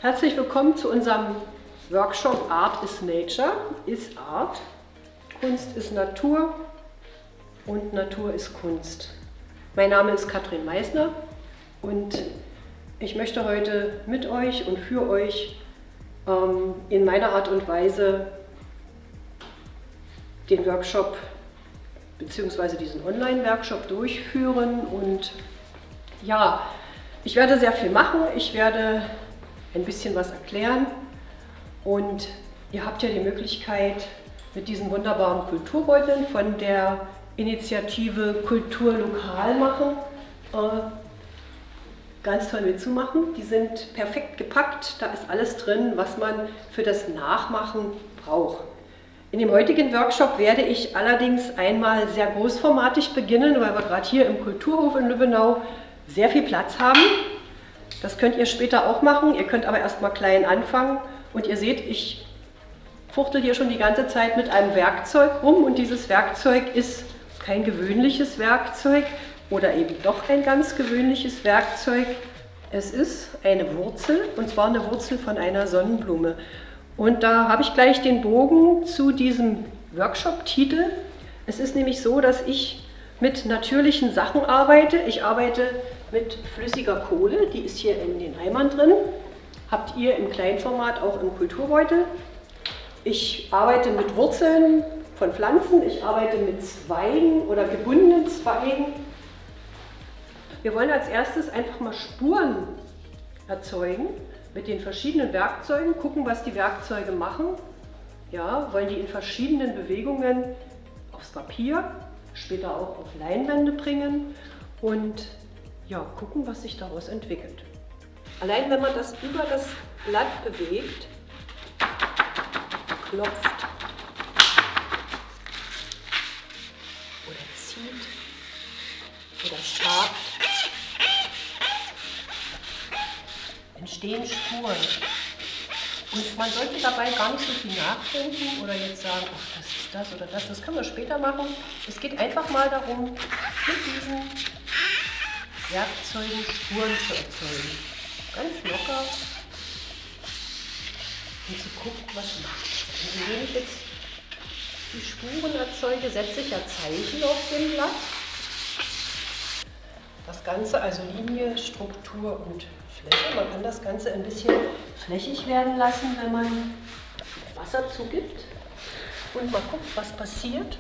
Herzlich willkommen zu unserem Workshop Art is Nature, is Art. Kunst ist Natur und Natur ist Kunst. Mein Name ist Katrin Meissner und ich möchte heute mit euch und für euch in meiner Art und Weise den Workshop bzw. diesen Online-Workshop durchführen. Und ja, ich werde sehr viel machen, ich werde ein bisschen was erklären und ihr habt ja die Möglichkeit, mit diesen wunderbaren Kulturbeuteln von der Initiative Kultur lokal machen ganz toll mitzumachen. Die sind perfekt gepackt, da ist alles drin, was man für das Nachmachen braucht. In dem heutigen Workshop werde ich allerdings einmal sehr großformatig beginnen, weil wir gerade hier im Kulturhof in Lübbenau sehr viel Platz haben. Das könnt ihr später auch machen, ihr könnt aber erstmal klein anfangen. Und ihr seht, ich fuchtel hier schon die ganze Zeit mit einem Werkzeug rum und dieses Werkzeug ist kein gewöhnliches Werkzeug oder eben doch ein ganz gewöhnliches Werkzeug. Es ist eine Wurzel, und zwar eine Wurzel von einer Sonnenblume. Und da habe ich gleich den Bogen zu diesem Workshop-Titel. Es ist nämlich so, dass ich mit natürlichen Sachen arbeite. Ich arbeite mit flüssiger Kohle, die ist hier in den Eimern drin. Habt ihr im Kleinformat auch im Kulturbeutel. Ich arbeite mit Wurzeln von Pflanzen, ich arbeite mit Zweigen oder gebundenen Zweigen. Wir wollen als erstes einfach mal Spuren erzeugen mit den verschiedenen Werkzeugen, gucken, was die Werkzeuge machen. Ja, wollen die in verschiedenen Bewegungen aufs Papier, später auch auf Leinwände bringen und ja, gucken, was sich daraus entwickelt. Allein wenn man das über das Blatt bewegt, klopft oder zieht oder schabt, entstehen Spuren. Und man sollte dabei gar nicht so viel nachdenken oder jetzt sagen, ach, das ist das oder das. Das können wir später machen. Es geht einfach mal darum, mit diesen Werkzeugen Spuren zu erzeugen. Ganz locker und zu gucken, was macht. Und indem ich jetzt die Spuren erzeuge, setze ich ja Zeichen auf dem Blatt. Das Ganze, also Linie, Struktur und Fläche. Man kann das Ganze ein bisschen flächig werden lassen, wenn man Wasser zugibt und mal guckt, was passiert.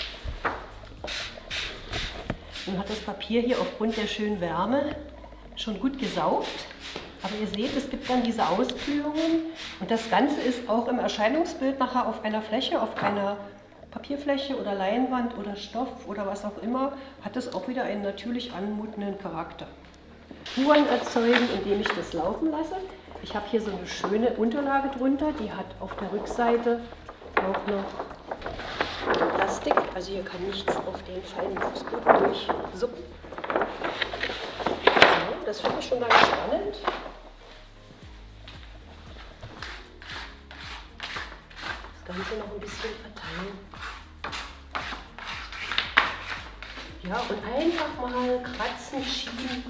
Nun hat das Papier hier aufgrund der schönen Wärme schon gut gesaugt. Aber ihr seht, es gibt dann diese Ausglühungen und das Ganze ist auch im Erscheinungsbild nachher auf einer Fläche, auf einer Papierfläche oder Leinwand oder Stoff oder was auch immer, hat es auch wieder einen natürlich anmutenden Charakter. Spuren erzeugen, indem ich das laufen lasse. Ich habe hier so eine schöne Unterlage drunter, die hat auf der Rückseite auch noch Plastik, also hier kann nichts auf den feinen Fußboden durchsuppen. So, das finde ich schon ganz spannend. Das Ganze noch ein bisschen verteilen. Ja, und einfach mal kratzen, schieben.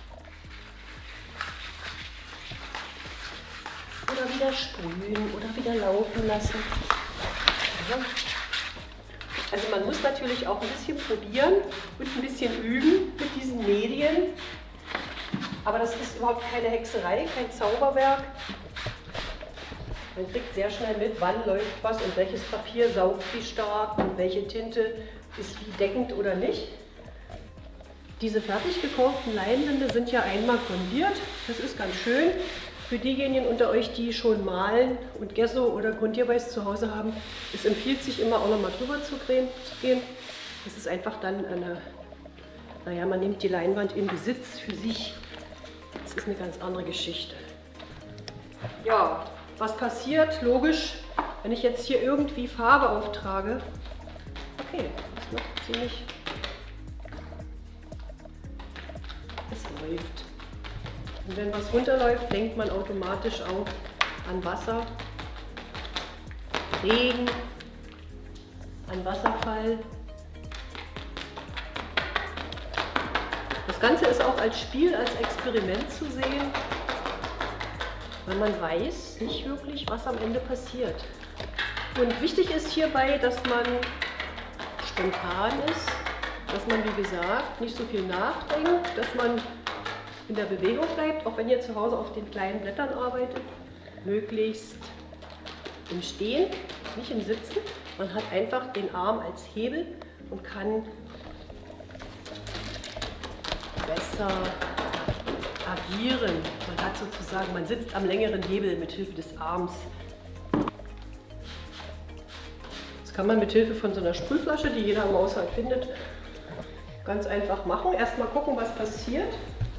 Oder wieder sprühen oder wieder laufen lassen. Ja. Also man muss natürlich auch ein bisschen probieren und ein bisschen üben mit diesen Medien. Aber das ist überhaupt keine Hexerei, kein Zauberwerk. Man kriegt sehr schnell mit, wann läuft was und welches Papier saugt wie stark und welche Tinte ist wie deckend oder nicht. Diese fertig gekauften Leinwände sind ja einmal grundiert. Das ist ganz schön. Für diejenigen unter euch, die schon malen und Gesso oder Grundierweiß zu Hause haben, es empfiehlt sich immer auch noch mal drüber zu gehen. Das ist einfach dann eine, naja, man nimmt die Leinwand in Besitz für sich. Das ist eine ganz andere Geschichte. Ja, was passiert? Logisch, wenn ich jetzt hier irgendwie Farbe auftrage. Okay, das macht ziemlich. Es läuft. Und wenn was runterläuft, denkt man automatisch auch an Wasser, Regen, an Wasserfall. Das Ganze ist auch als Spiel, als Experiment zu sehen. weil man weiß nicht wirklich, was am Ende passiert. Und wichtig ist hierbei, dass man spontan ist, dass man, wie gesagt, nicht so viel nachdenkt, dass man in der Bewegung bleibt, auch wenn ihr zu Hause auf den kleinen Blättern arbeitet, möglichst im Stehen, nicht im Sitzen. Man hat einfach den Arm als Hebel und kann besser agieren. Man hat sozusagen, man sitzt am längeren Hebel mit Hilfe des Arms. Das kann man mit Hilfe von so einer Sprühflasche, die jeder im Haushalt findet, ganz einfach machen. Erstmal gucken, was passiert.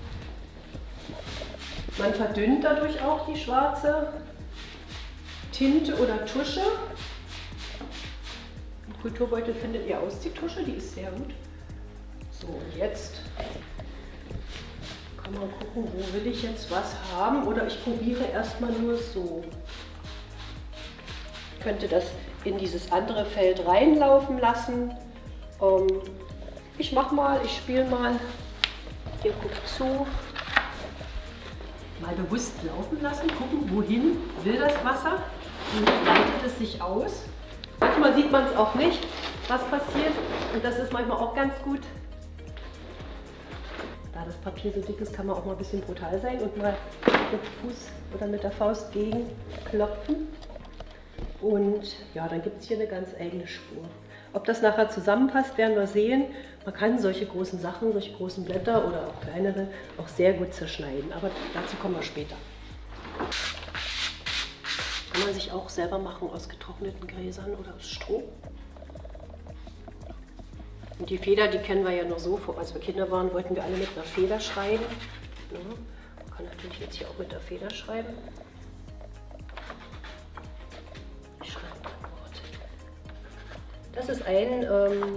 Man verdünnt dadurch auch die schwarze Tinte oder Tusche. Im Kulturbeutel findet ihr Ausziehtusche, die ist sehr gut. So, und jetzt kann man gucken, wo will ich jetzt was haben, oder ich probiere erstmal nur so. Ich könnte das in dieses andere Feld reinlaufen lassen. Ich mach mal, ich spiele mal. Ihr guckt zu. Mal bewusst laufen lassen, gucken, wohin will das Wasser, wohin leitet es sich aus. Manchmal sieht man es auch nicht, was passiert, und das ist manchmal auch ganz gut. Da das Papier so dick ist, kann man auch mal ein bisschen brutal sein und mal mit dem Fuß oder mit der Faust gegen klopfen. Und ja, dann gibt es hier eine ganz eigene Spur. Ob das nachher zusammenpasst, werden wir sehen. Man kann solche großen Sachen, solche großen Blätter oder auch kleinere auch sehr gut zerschneiden. Aber dazu kommen wir später. Kann man sich auch selber machen aus getrockneten Gräsern oder aus Stroh. Und die Feder, die kennen wir ja nur so. Als wir Kinder waren, wollten wir alle mit einer Feder schreiben. Ja, man kann natürlich jetzt hier auch mit der Feder schreiben. Ich schreibe mal ein Wort. Das ist ein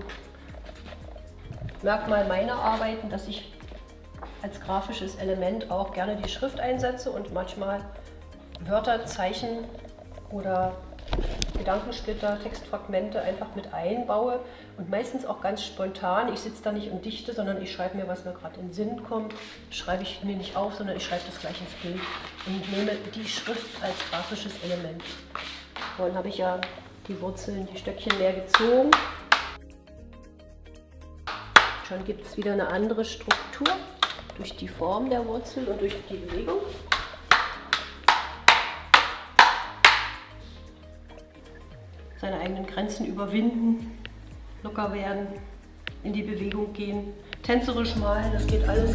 Merkmal meiner Arbeiten, dass ich als grafisches Element auch gerne die Schrift einsetze und manchmal Wörter, Zeichen oder Gedankensplitter, Textfragmente einfach mit einbaue und meistens auch ganz spontan. Ich sitze da nicht und dichte, sondern ich schreibe mir, was mir gerade in den Sinn kommt. Das schreibe ich mir nicht auf, sondern ich schreibe das gleich ins Bild und nehme die Schrift als grafisches Element. Vorhin habe ich ja die Wurzeln, die Stöckchen leer gezogen. Schon gibt es wieder eine andere Struktur durch die Form der Wurzel und durch die Bewegung. Seine eigenen Grenzen überwinden, locker werden, in die Bewegung gehen, tänzerisch malen, das geht alles.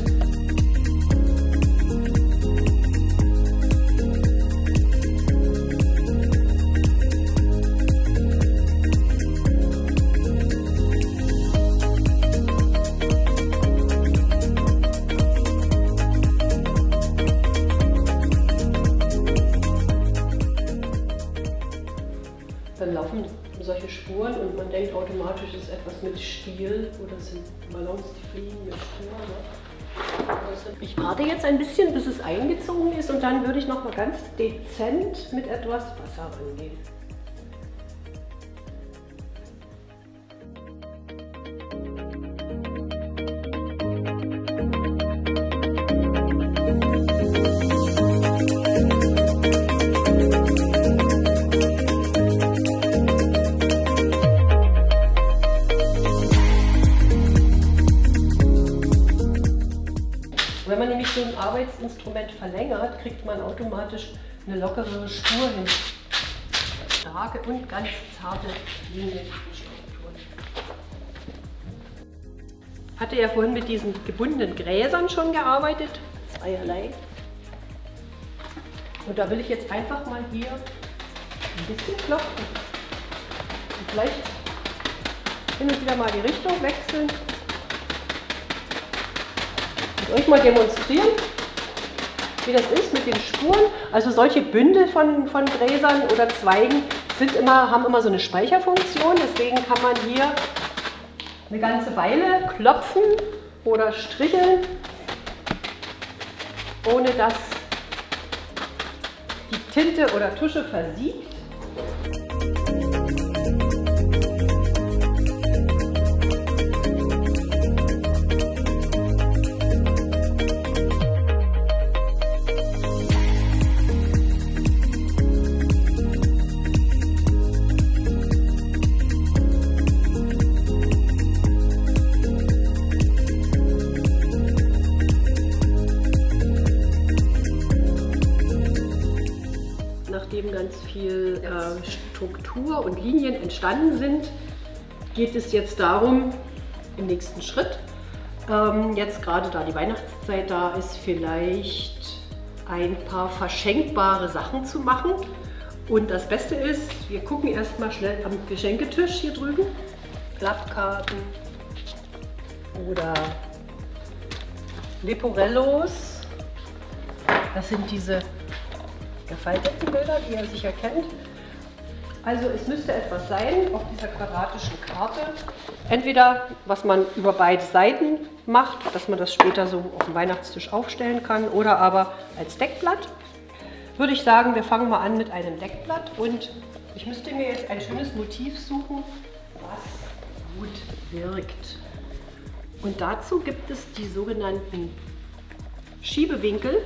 Dann laufen solche Spuren und man denkt automatisch, es ist etwas mit Stil oder sind Ballons, die fliegen mit Spuren. Ne? Ich warte jetzt ein bisschen, bis es eingezogen ist, und dann würde ich noch mal ganz dezent mit etwas Wasser rangehen. Wenn man nämlich so ein Arbeitsinstrument verlängert, kriegt man automatisch eine lockere Spur hin. Starke und ganz zarte Linienstrukturen. Ich hatte ja vorhin mit diesen gebundenen Gräsern schon gearbeitet, zweierlei. Und da will ich jetzt einfach mal hier ein bisschen klopfen. Und vielleicht hin und wieder mal die Richtung wechseln. Und euch mal demonstrieren, wie das ist mit den Spuren. Also solche Bündel von Gräsern oder Zweigen haben immer so eine Speicherfunktion. Deswegen kann man hier eine ganze Weile klopfen oder stricheln, ohne dass die Tinte oder Tusche versiegt. Struktur und Linien entstanden sind, geht es jetzt darum, im nächsten Schritt, jetzt gerade da die Weihnachtszeit da ist, vielleicht ein paar verschenkbare Sachen zu machen. Und das Beste ist, wir gucken erstmal schnell am Geschenketisch hier drüben. Blattkarten oder Leporellos. Das sind diese gefalteten Bilder, die ihr sicher kennt. Also es müsste etwas sein auf dieser quadratischen Karte. Entweder, was man über beide Seiten macht, dass man das später so auf dem Weihnachtstisch aufstellen kann, oder aber als Deckblatt. Würde ich sagen, wir fangen mal an mit einem Deckblatt und ich müsste mir jetzt ein schönes Motiv suchen, was gut wirkt. Und dazu gibt es die sogenannten Schiebewinkel.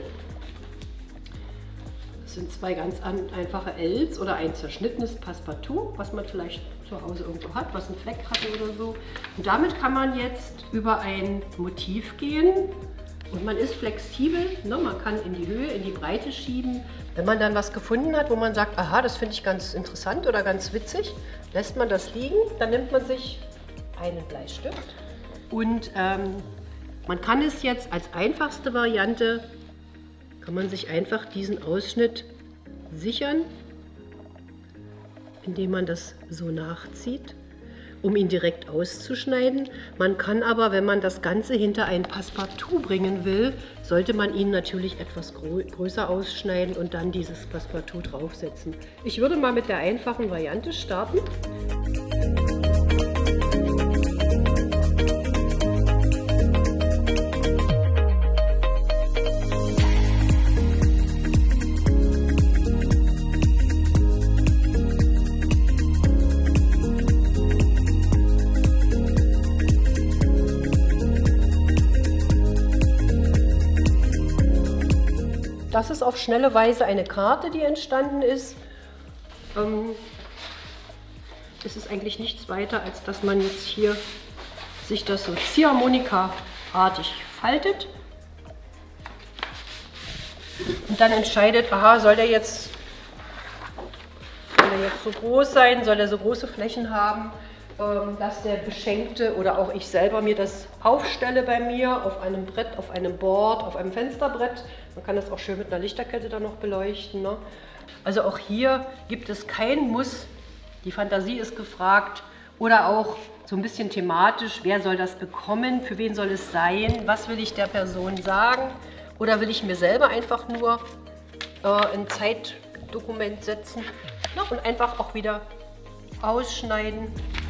Das sind zwei ganz einfache Ls oder ein zerschnittenes Passepartout, was man vielleicht zu Hause irgendwo hat, was einen Fleck hatte oder so. Und damit kann man jetzt über ein Motiv gehen und man ist flexibel. Ne? Man kann in die Höhe, in die Breite schieben. Wenn man dann was gefunden hat, wo man sagt, aha, das finde ich ganz interessant oder ganz witzig, lässt man das liegen. Dann nimmt man sich einen Bleistift und man kann es jetzt als einfachste Variante, kann man sich einfach diesen Ausschnitt sichern, indem man das so nachzieht, um ihn direkt auszuschneiden. Man kann aber, wenn man das Ganze hinter ein Passepartout bringen will, sollte man ihn natürlich etwas größer ausschneiden und dann dieses Passepartout draufsetzen. Ich würde mal mit der einfachen Variante starten. Das ist auf schnelle Weise eine Karte, die entstanden ist. Es ist eigentlich nichts weiter, als dass man jetzt hier sich das so Ziehharmonika-artig faltet. Und dann entscheidet, aha, soll der jetzt so groß sein, soll er so große Flächen haben, dass der Beschenkte oder auch ich selber mir das aufstelle bei mir auf einem Brett, auf einem Board, auf einem Fensterbrett. Man kann das auch schön mit einer Lichterkette dann noch beleuchten. Ne? Also auch hier gibt es kein Muss. Die Fantasie ist gefragt oder auch so ein bisschen thematisch. Wer soll das bekommen? Für wen soll es sein? Was will ich der Person sagen? Oder will ich mir selber einfach nur ein Zeitdokument setzen, ja, und einfach auch wieder ausschneiden.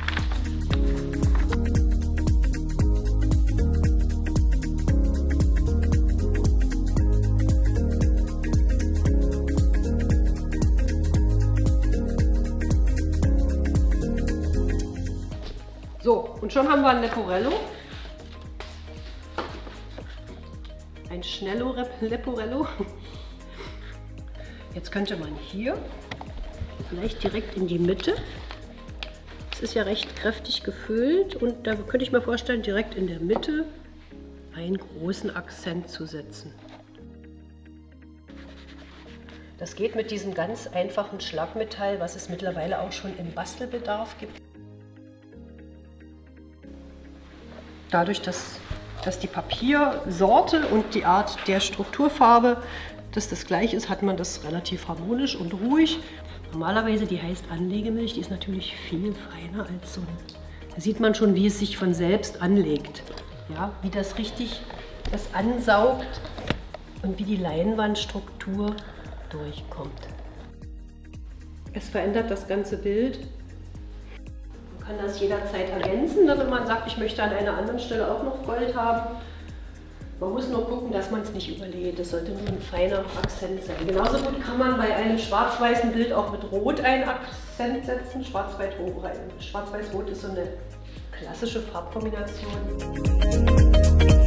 So, und schon haben wir ein Leporello. Ein schnello Leporello. Jetzt könnte man hier vielleicht direkt in die Mitte. Es ist ja recht kräftig gefüllt und da könnte ich mir vorstellen, direkt in der Mitte einen großen Akzent zu setzen. Das geht mit diesem ganz einfachen Schlagmetall, was es mittlerweile auch schon im Bastelbedarf gibt. Dadurch, dass die Papiersorte und die Art der Strukturfarbe, dass das gleich ist, hat man das relativ harmonisch und ruhig. Normalerweise, die heißt Anlegemilch, die ist natürlich viel feiner als so. Da sieht man schon, wie es sich von selbst anlegt. Ja, wie das ansaugt und wie die Leinwandstruktur durchkommt. Es verändert das ganze Bild. Man kann das jederzeit ergänzen, wenn man sagt, ich möchte an einer anderen Stelle auch noch Gold haben. Man muss nur gucken, dass man es nicht überlädt. Das sollte nur ein feiner Akzent sein. Genauso gut kann man bei einem schwarz-weißen Bild auch mit Rot einen Akzent setzen. Schwarz-Weiß-Rot ist so eine klassische Farbkombination.